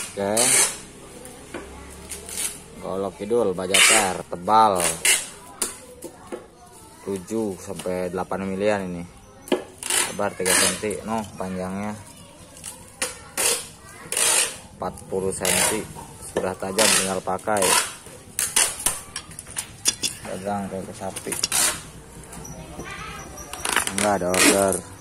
Oke. Golok kidul baja per tebal 7 sampai 8 milian ini. Lebar 3 cm, no, panjangnya 40 cm. Sudah tajam, tinggal pakai. Dagang kayak sapi. Enggak ada order.